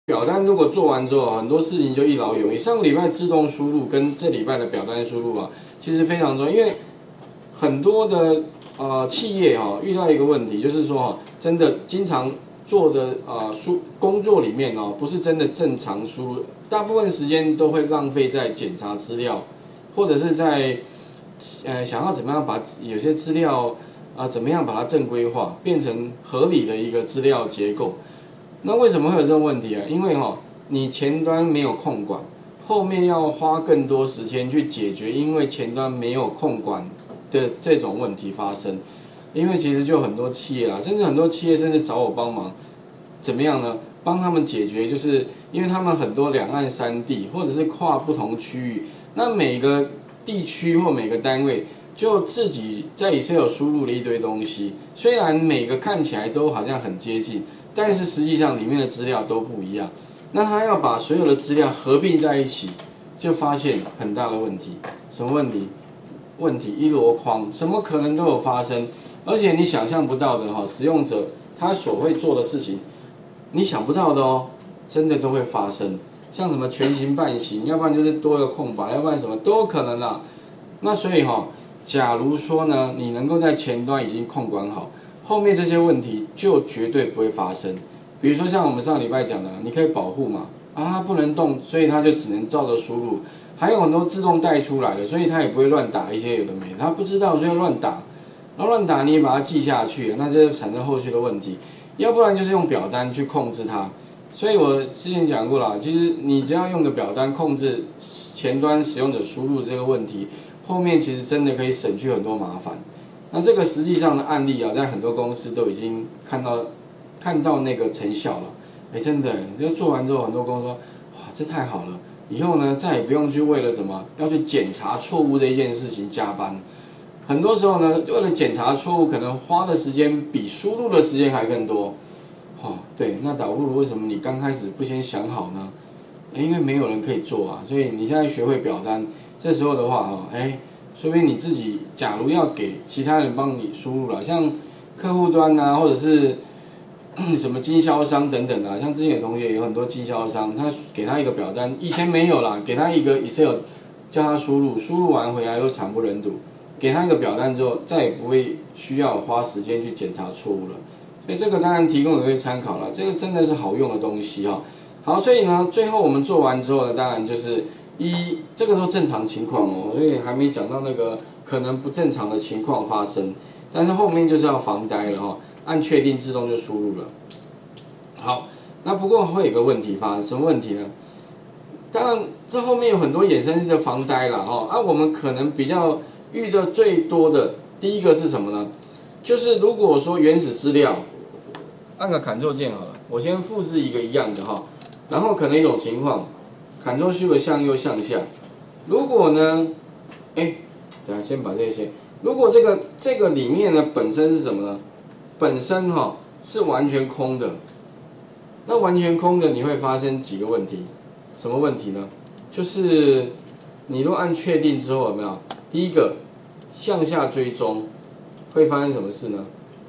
表单如果做完之后，很多事情就一劳永逸。上个礼拜自动输入跟这礼拜的表单输入啊，其实非常重要，因为很多的企业遇到一个问题，就是说真的经常做的工作里面不是真的正常输入，大部分时间都会浪费在检查资料，或者是在想要怎么样把有些资料怎么样把它正规化，变成合理的一个资料结构。那为什么会有这个问题啊？因为你前端没有控管，后面要花更多时间去解决，因为前端没有控管的这种问题发生。因为其实就很多企业啦，甚至很多企业甚至找我帮忙，怎么样呢？帮他们解决，就是因为他们很多两岸三地或者是跨不同区域，那每个地区或每个单位就自己在Excel输入了一堆东西，虽然每个看起来都好像很接近。但是实际上里面的资料都不一样，那他要把所有的资料合并在一起，就发现很大的问题。什么问题？问题一箩筐，什么可能都有发生，而且你想象不到的使用者他所会做的事情，你想不到的真的都会发生。像什么全形半形，要不然就是多一个空白，要不然什么都有可能啦。那所以假如说呢，你能够在前端已经控管好。后面这些问题就绝对不会发生。比如说像我们上礼拜讲的，你可以保护嘛，它不能动，所以它就只能照着输入。还有很多自动带出来的，所以它也不会乱打一些有的没的，它不知道所以乱打，然后乱打你也把它记下去，那就产生后续的问题。要不然就是用表单去控制它。所以我之前讲过了，其实你只要用个表单控制前端使用者输入这个问题，后面其实真的可以省去很多麻烦。那这个实际上的案例在很多公司都已经看到那个成效了。真的，就做完之后，很多公司说，哇，这太好了，以后呢再也不用去为了什么要去检查错误这一件事情加班。很多时候呢，为了检查错误，可能花的时间比输入的时间还更多。对，那倒不如为什么你刚开始不先想好呢？因为没有人可以做啊，所以你现在学会表单，这时候的话说明你自己，假如要给其他人帮你输入了，像客户端啊，或者是什么经销商等等啊，像之前有同学有很多经销商，他给他一个表单，以前没有啦，给他一个 Excel， 叫他输入完回来又惨不忍睹，给他一个表单之后，再也不会需要花时间去检查错误了。所以这个当然提供给参考了，这个真的是好用的东西好，所以呢，最后我们做完之后呢，当然就是这个都正常情况所以还没讲到那个可能不正常的情况发生，但是后面就是要防呆了按确定自动就输入了。好，那不过会有个问题发生，什么问题呢？当然这后面有很多衍生性的防呆了我们可能比较遇到最多的第一个是什么呢？就是如果说原始资料，按个 Ctrl 键好了，我先复制一个一样的然后可能一种情况 ，Ctrl Shift 向右向下。如果呢，等下先把这些。如果这个里面呢本身是什么呢？本身是完全空的。那完全空的你会发生几个问题？什么问题呢？就是你如果按确定之后有没有？第一个向下追踪会发生什么事呢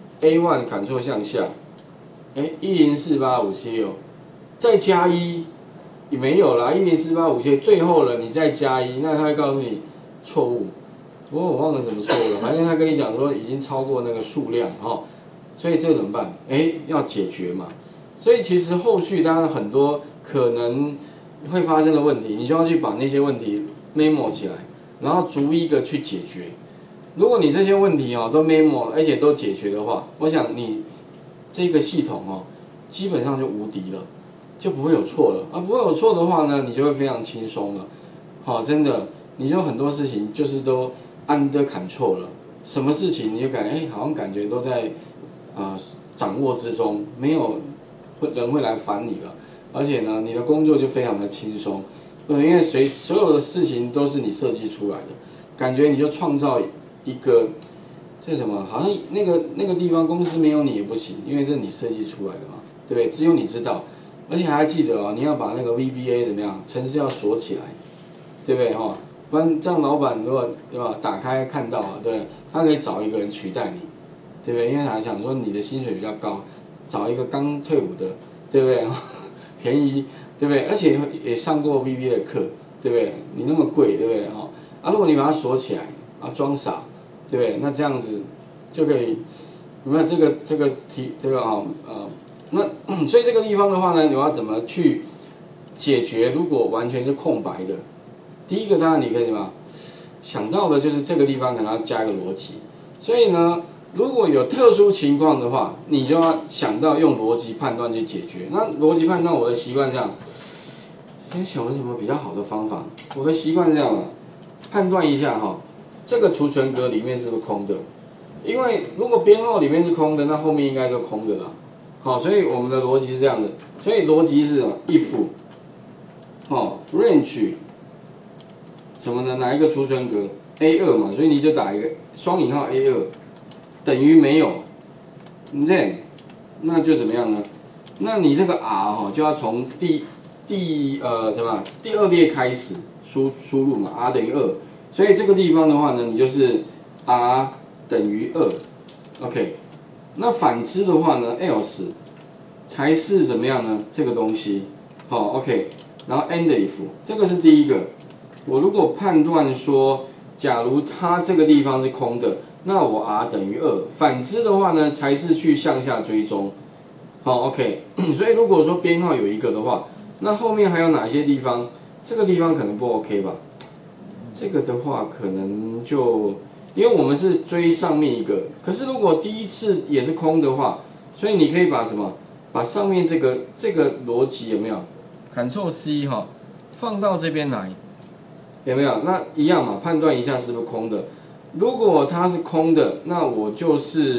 ？A1 Ctrl 向下，10485C再加1也没有啦，10485C最后了，你再加1，那他会告诉你错误。不过我忘了怎么错误了，反正他跟你讲说已经超过那个数量所以这怎么办？要解决嘛。所以其实后续当然很多可能会发生的问题，你就要去把那些问题 memo 起来，然后逐一的去解决。如果你这些问题都 memo 而且都解决的话，我想你这个系统基本上就无敌了，就不会有错了。不会有错的话呢，你就会非常轻松了。真的，你就很多事情就是都under control了，什么事情你就好像感觉都在掌握之中，没有人会来烦你了，而且呢，你的工作就非常的轻松，因为所有的事情都是你设计出来的，感觉你就创造一个这什么，好像那个地方公司没有你也不行，因为这是你设计出来的嘛，对不对？只有你知道，而且还记得你要把那个 VBA 怎么样，程式要锁起来，对不对不然这样老板如果对吧打开看到对，他可以找一个人取代你，对不对？因为他想说你的薪水比较高。找一个刚退伍的，对不对？ 便宜，对不对？而且也上过 VB 的课，对不对？你那么贵，对不对？哈啊，如果你把它锁起来啊，装傻，对不对？那这样子就可以，有没有这个那所以这个地方的话呢，你要怎么去解决？如果完全是空白的，第一个当然你可以什么想到的就是这个地方可能要加一个逻辑，所以呢。如果有特殊情况的话，你就要想到用逻辑判断去解决。那逻辑判断，我的习惯这样，先想有什么比较好的方法？我的习惯这样啊，判断一下哈，这个储存格里面是不是空的？因为如果编号里面是空的，那后面应该就空的了。好，所以我们的逻辑是这样的。所以逻辑是什么 ？if， range 什么呢？哪一个储存格 A2 嘛，所以你就打一个双引号 A2。等于没有 ，then 那就怎么样呢？那你这个 r 就要从第二列开始输入嘛 ，r 等于2，所以这个地方的话呢，你就是 r 等于2 ，OK。那反之的话呢 ，else 才是怎么样呢？这个东西，好 ，OK。然后 end if 这个是第一个，我如果判断说，假如它这个地方是空的。那我 r 等于2，反之的话呢，才是去向下追踪。好 ，OK 所以如果说编号有一个的话，那后面还有哪些地方？这个地方可能不 OK 吧？这个的话可能就，因为我们是追上面一个，可是如果第一次也是空的话，所以你可以把什么？把上面这个逻辑有没有 ？Ctrl C 放到这边来，有没有？那一样嘛，判断一下是不是空的。如果它是空的，那我就是，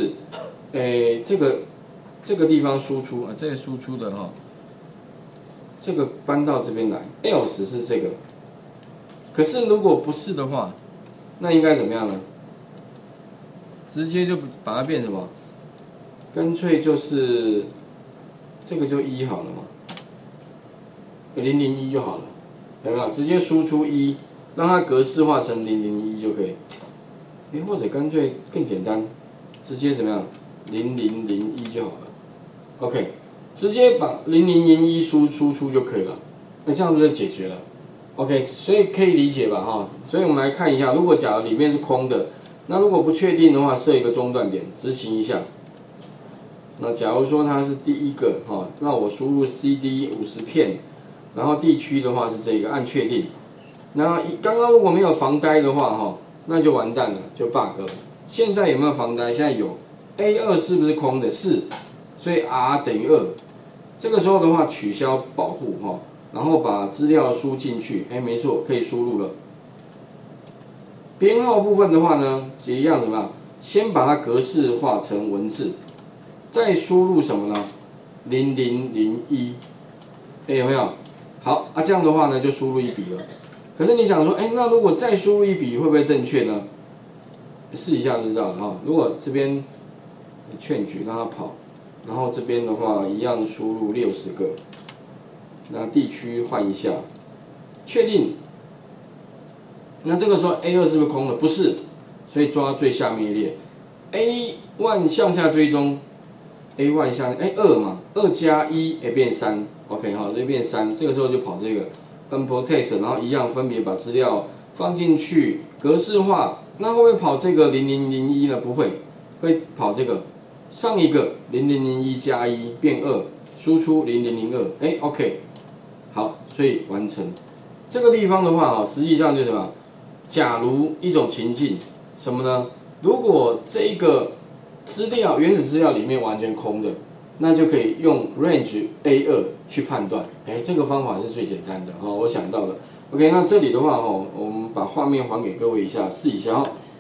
这个地方输出啊，这个输出的这个搬到这边来 ，else 是这个。可是如果不是的话，那应该怎么样呢？直接就把它变什么？干脆就是这个就1好了嘛，001就好了，有没有？直接输出1，让它格式化成001就可以。或者干脆更简单，直接怎么样？0001就好了。OK， 直接把0001输出就可以了。那这样就解决了。OK， 所以可以理解吧？所以我们来看一下，如果假如里面是空的，那如果不确定的话，设一个中断点，执行一下。那假如说它是第一个那我输入 CD 50片，然后地区的话是这个，按确定。那刚刚如果没有防呆的话那就完蛋了，就 bug 了。现在有没有防呆？现在有 ，A2 是不是空的？是，所以 r 等于2。这个时候的话，取消保护然后把资料输进去，没错，可以输入了。编号部分的话呢，也一样怎么样？先把它格式化成文字，再输入什么呢？0001，有没有？好这样的话呢，就输入一笔了。可是你想说，那如果再输入一笔会不会正确呢？试一下就知道了如果这边change让它跑，然后这边的话一样输入60个，那地区换一下，确定。那这个时候 A2 是不是空的？不是，所以抓最下面一列 ，A1 向下追踪 ，A1 向2嘛，2加1也变3 ，OK 就变3，这个时候就跑这个。unprotect， 然后一样分别把资料放进去，格式化。那会不会跑这个0001呢？不会，会跑这个上一个0001加1变2，输出0002。OK， 好，所以完成。这个地方的话实际上就是什么？假如一种情境，什么呢？如果这一个原始资料里面完全空的。那就可以用 range A2 去判断，这个方法是最简单的我想到的。OK， 那这里的话我们把画面还给各位一下，试一下